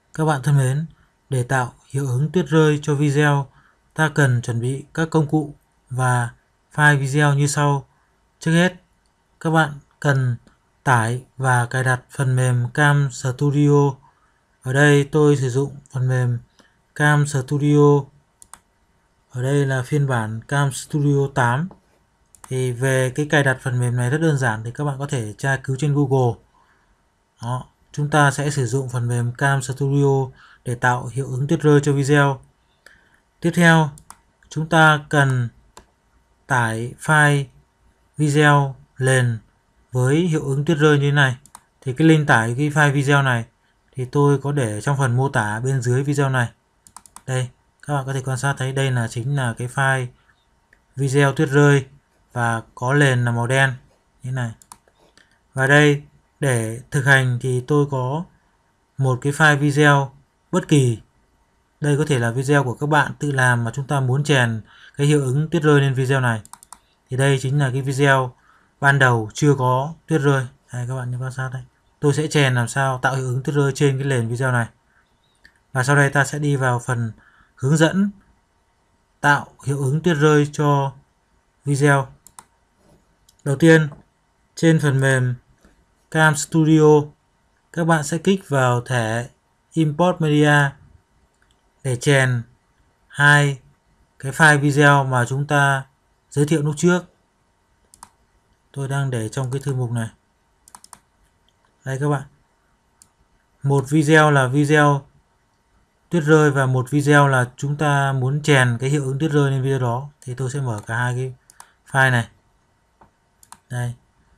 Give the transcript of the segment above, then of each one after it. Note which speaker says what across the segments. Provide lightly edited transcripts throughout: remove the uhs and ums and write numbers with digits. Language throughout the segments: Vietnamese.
Speaker 1: Các bạn thân mến, để tạo hiệu ứng tuyết rơi cho video, ta cần chuẩn bị các công cụ và file video như sau. Trước hết, các bạn cần tải và cài đặt phần mềm Cam Studio. Ở đây tôi sử dụng phần mềm Cam Studio. Ở đây là phiên bản Cam Studio 8. Thì về cái cài đặt phần mềm này rất đơn giản, thì các bạn có thể tra cứu trên Google. Đó, chúng ta sẽ sử dụng phần mềm Cam Studio để tạo hiệu ứng tuyết rơi cho video. Tiếp theo, chúng ta cần tải file video lên với hiệu ứng tuyết rơi như thế này. Thì cái link tải cái file video này thì tôi có để trong phần mô tả bên dưới video này. Đây, các bạn có thể quan sát thấy đây chính là cái file video tuyết rơi và có nền là màu đen như thế này. Và đây, để thực hành thì tôi có một cái file video bất kỳ. Đây có thể là video của các bạn tự làm mà chúng ta muốn chèn cái hiệu ứng tuyết rơi lên video này. Thì đây chính là cái video ban đầu chưa có tuyết rơi. Đây, các bạn quan sát đây. Tôi sẽ chèn làm sao tạo hiệu ứng tuyết rơi trên cái nền video này. Và sau đây ta sẽ đi vào phần hướng dẫn tạo hiệu ứng tuyết rơi cho video. Đầu tiên, trên phần mềm Cam Studio, các bạn sẽ kích vào thẻ Import Media để chèn hai cái file video mà chúng ta giới thiệu lúc trước. Tôi đang để trong cái thư mục này. Đây các bạn. Một video là video tuyết rơi và một video là chúng ta muốn chèn cái hiệu ứng tuyết rơi lên video đó. Thì tôi sẽ mở cả hai cái file này. Đây.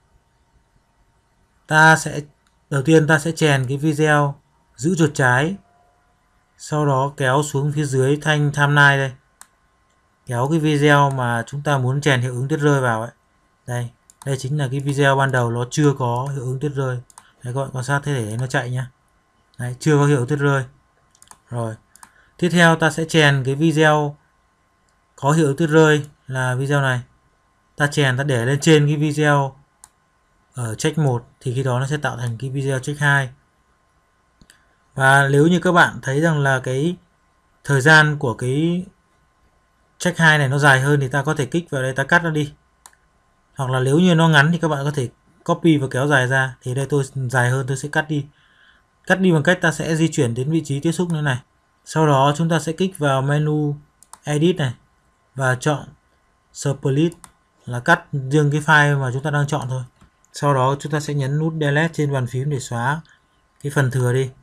Speaker 1: Đầu tiên ta sẽ chèn cái video giữ chuột trái. Sau đó kéo xuống phía dưới thanh thumbnail đây. Kéo cái video mà chúng ta muốn chèn hiệu ứng tuyết rơi vào ấy. Đây chính là cái video ban đầu nó chưa có hiệu ứng tuyết rơi. Đấy, các bạn quan sát thế để nó chạy nhá. Đấy, chưa có hiệu ứng tuyết rơi. Rồi. Tiếp theo ta sẽ chèn cái video có hiệu ứng tuyết rơi là video này. Ta chèn, ta để lên trên cái video ở check 1 thì khi đó nó sẽ tạo thành cái video check 2. Và nếu như các bạn thấy rằng là cái thời gian của cái check 2 này nó dài hơn thì ta có thể kích vào đây, ta cắt nó đi. Hoặc là nếu như nó ngắn thì các bạn có thể copy và kéo dài ra. Thì đây tôi dài hơn, tôi sẽ cắt đi. Cắt đi bằng cách ta sẽ di chuyển đến vị trí tiếp xúc như này. Sau đó chúng ta sẽ kích vào menu Edit này và chọn Split là cắt riêng cái file mà chúng ta đang chọn thôi. Sau đó chúng ta sẽ nhấn nút Delete trên bàn phím để xóa cái phần thừa đi.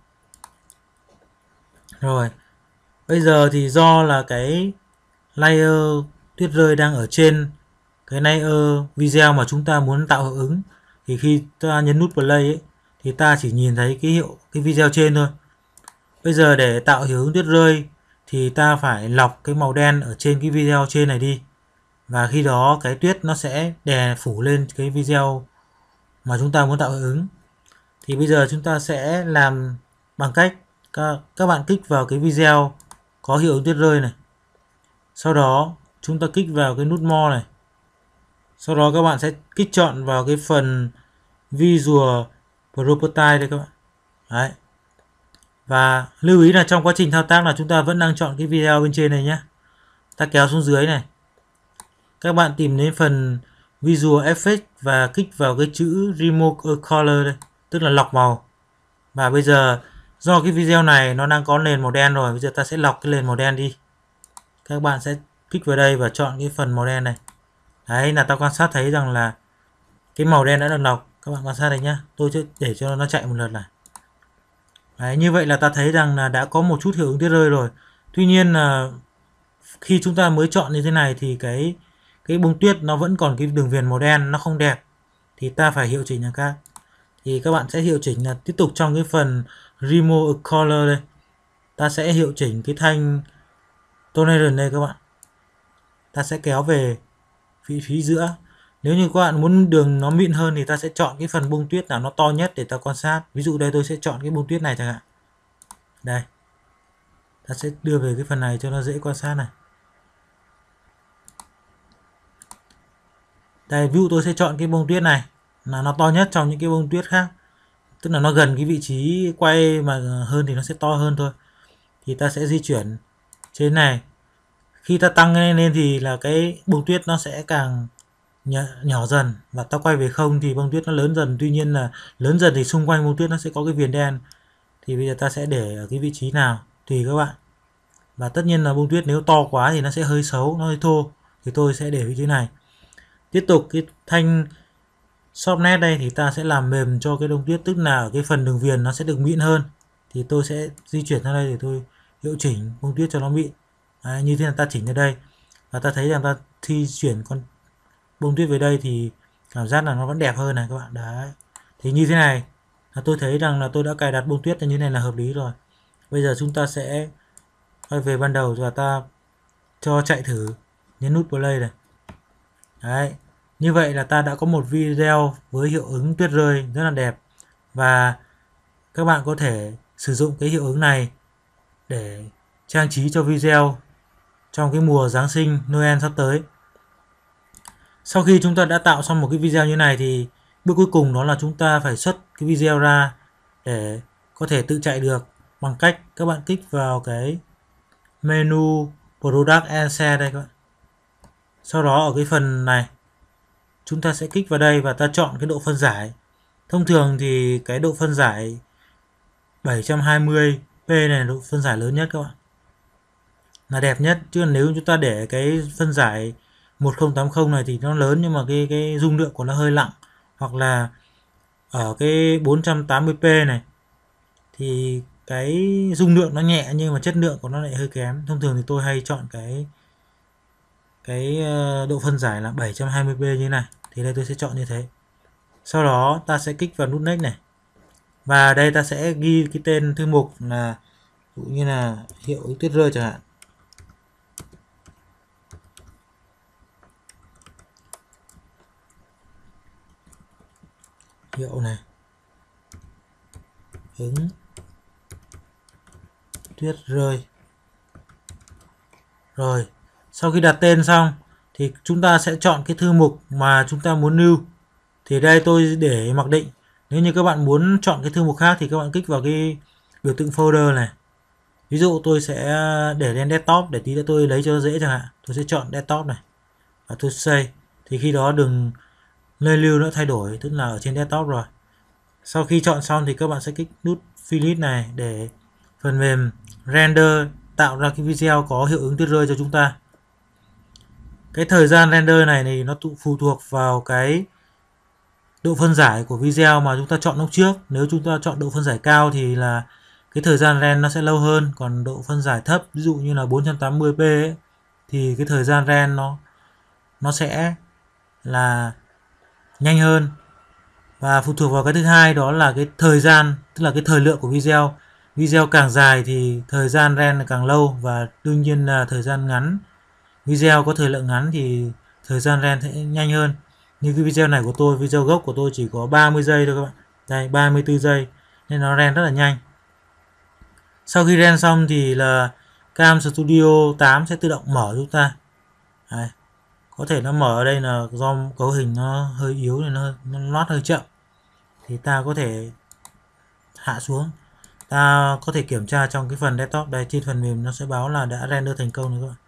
Speaker 1: Rồi, bây giờ thì do là cái layer tuyết rơi đang ở trên cái layer video mà chúng ta muốn tạo hiệu ứng, thì khi ta nhấn nút play ấy, thì ta chỉ nhìn thấy cái video trên thôi. Bây giờ để tạo hiệu ứng tuyết rơi thì ta phải lọc cái màu đen ở trên cái video trên này đi. Và khi đó cái tuyết nó sẽ đè phủ lên cái video mà chúng ta muốn tạo hiệu ứng. Thì bây giờ chúng ta sẽ làm bằng cách các bạn kích vào cái video có hiệu ứng tuyết rơi này. Sau đó chúng ta kích vào cái nút More này. Sau đó các bạn sẽ kích chọn vào cái phần Visual Property đây các bạn. Đấy. Và lưu ý là trong quá trình thao tác là chúng ta vẫn đang chọn cái video bên trên này nhé. Ta kéo xuống dưới này. Các bạn tìm đến phần Visual Effect và kích vào cái chữ Remove a Color đây, tức là lọc màu. Và bây giờ do cái video này nó đang có nền màu đen rồi, bây giờ ta sẽ lọc cái nền màu đen đi. Các bạn sẽ kích vào đây và chọn cái phần màu đen này. Đấy là ta quan sát thấy rằng là cái màu đen đã được lọc. Các bạn quan sát đây nhá. Tôi sẽ để cho nó chạy một lượt này. Đấy, như vậy là ta thấy rằng là đã có một chút hiệu ứng tuyết rơi rồi. Tuy nhiên là khi chúng ta mới chọn như thế này thì cái bông tuyết nó vẫn còn cái đường viền màu đen, nó không đẹp. Thì ta phải hiệu chỉnh là khác. Thì các bạn sẽ hiệu chỉnh là tiếp tục trong cái phần Remove a Color đây. Ta sẽ hiệu chỉnh cái thanh tonation đây các bạn. Ta sẽ kéo về vị trí giữa. Nếu như các bạn muốn đường nó mịn hơn thì ta sẽ chọn cái phần bông tuyết nào nó to nhất để ta quan sát. Ví dụ đây tôi sẽ chọn cái bông tuyết này chẳng hạn. Đây. Ta sẽ đưa về cái phần này cho nó dễ quan sát này. Đây, ví dụ tôi sẽ chọn cái bông tuyết này là nó to nhất trong những cái bông tuyết khác. tức là nó gần cái vị trí quay mà hơn thì nó sẽ to hơn thôi. Thì ta sẽ di chuyển trên này. Khi ta tăng lên thì là cái bông tuyết nó sẽ càng nhỏ dần, và ta quay về không thì bông tuyết nó lớn dần. Tuy nhiên là lớn dần thì xung quanh bông tuyết nó sẽ có cái viền đen. Thì bây giờ ta sẽ để ở cái vị trí nào tùy các bạn. Và tất nhiên là bông tuyết nếu to quá thì nó sẽ hơi xấu, nó hơi thô, thì tôi sẽ để vị trí này. Tiếp tục cái thanh softness đây thì ta sẽ làm mềm cho cái bông tuyết, tức là ở cái phần đường viền nó sẽ được mịn hơn. Thì tôi sẽ di chuyển sang đây để tôi hiệu chỉnh bông tuyết cho nó mịn. Đấy, như thế là ta chỉnh ở đây và ta thấy rằng ta di chuyển con bông tuyết về đây thì cảm giác là nó vẫn đẹp hơn này các bạn. Đấy, thì như thế này là tôi thấy rằng là tôi đã cài đặt bông tuyết như thế này là hợp lý rồi. Bây giờ chúng ta sẽ quay về ban đầu và ta cho chạy thử, nhấn nút play này. Đấy, như vậy là ta đã có một video với hiệu ứng tuyết rơi rất là đẹp, và các bạn có thể sử dụng cái hiệu ứng này để trang trí cho video trong cái mùa Giáng sinh Noel sắp tới. Sau khi chúng ta đã tạo xong một cái video như này thì bước cuối cùng đó là chúng ta phải xuất cái video ra để có thể tự chạy được, bằng cách các bạn kích vào cái menu Product and Share đây các bạn. Sau đó ở cái phần này chúng ta sẽ kích vào đây và ta chọn cái độ phân giải. Thông thường thì cái độ phân giải 720p này là độ phân giải lớn nhất các bạn, là đẹp nhất. Chứ nếu chúng ta để cái phân giải 1080 này thì nó lớn nhưng mà cái dung lượng của nó hơi nặng, hoặc là ở cái 480p này thì cái dung lượng nó nhẹ nhưng mà chất lượng của nó lại hơi kém. Thông thường thì tôi hay chọn cái độ phân giải là 720p như này. Thì đây tôi sẽ chọn như thế. Sau đó ta sẽ kích vào nút Next này, và đây ta sẽ ghi cái tên thư mục là ví dụ như là hiệu ứng tuyết rơi chẳng hạn. Hiệu này, ứng tuyết rơi. Rồi, sau khi đặt tên xong thì chúng ta sẽ chọn cái thư mục mà chúng ta muốn lưu. Thì đây tôi để mặc định. Nếu như các bạn muốn chọn cái thư mục khác thì các bạn kích vào cái biểu tượng folder này. Ví dụ tôi sẽ để lên desktop để tí nữa tôi lấy cho dễ chẳng hạn. Tôi sẽ chọn desktop này và tôi save. Thì khi đó đừng nơi lưu nó thay đổi, tức là ở trên desktop rồi. Sau khi chọn xong thì các bạn sẽ kích nút finish này để phần mềm render tạo ra cái video có hiệu ứng tuyết rơi cho chúng ta. Cái thời gian render này thì nó phụ thuộc vào cái độ phân giải của video mà chúng ta chọn lúc trước. Nếu chúng ta chọn độ phân giải cao thì là cái thời gian render nó sẽ lâu hơn, còn độ phân giải thấp ví dụ như là 480p ấy, thì cái thời gian render nó sẽ là nhanh hơn. Và phụ thuộc vào cái thứ hai đó là cái thời gian, tức là cái thời lượng của video. Video càng dài thì thời gian render càng lâu, và đương nhiên là thời gian ngắn, video có thời lượng ngắn thì thời gian render sẽ nhanh hơn. Như cái video này của tôi, video gốc của tôi chỉ có 30 giây thôi các bạn. Đây, 34 giây nên nó render rất là nhanh. Sau khi render xong thì là Cam Studio 8 sẽ tự động mở chúng ta. Đây, có thể nó mở ở đây là do cấu hình nó hơi yếu nên nó loát hơi chậm, thì ta có thể hạ xuống. Ta có thể kiểm tra trong cái phần desktop đây, trên phần mềm nó sẽ báo là đã render thành công rồi các bạn.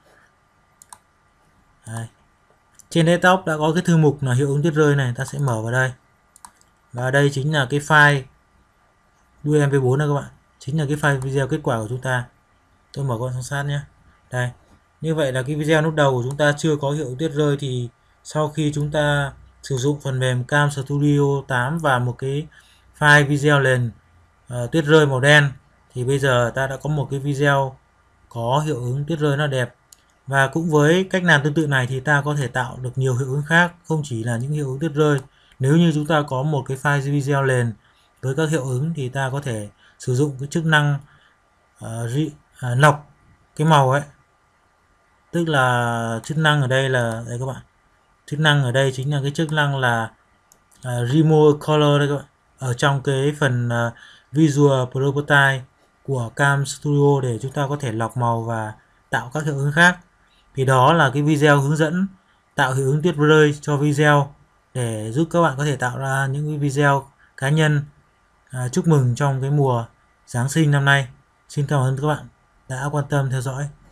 Speaker 1: Đây, trên desktop đã có cái thư mục là hiệu ứng tuyết rơi này, ta sẽ mở vào đây, và đây chính là cái file đuôi mp4 này các bạn, chính là cái file video kết quả của chúng ta. Tôi mở con sát nhé. Đây, như vậy là cái video lúc đầu của chúng ta chưa có hiệu ứng tuyết rơi, thì sau khi chúng ta sử dụng phần mềm Cam Studio 8 và một cái file video nền tuyết rơi màu đen, thì bây giờ ta đã có một cái video có hiệu ứng tuyết rơi nó đẹp. Và cũng với cách làm tương tự này thì ta có thể tạo được nhiều hiệu ứng khác, không chỉ là những hiệu ứng tuyết rơi. Nếu như chúng ta có một cái file video nền với các hiệu ứng thì ta có thể sử dụng cái chức năng lọc cái màu ấy, tức là chức năng ở đây là đây các bạn, chức năng ở đây chính là cái chức năng là remove color đây các bạn, ở trong cái phần Visual Property của Cam Studio để chúng ta có thể lọc màu và tạo các hiệu ứng khác. Thì đó là cái video hướng dẫn tạo hiệu ứng tuyết rơi cho video, để giúp các bạn có thể tạo ra những cái video cá nhân chúc mừng trong cái mùa Giáng sinh năm nay. Xin cảm ơn các bạn đã quan tâm theo dõi.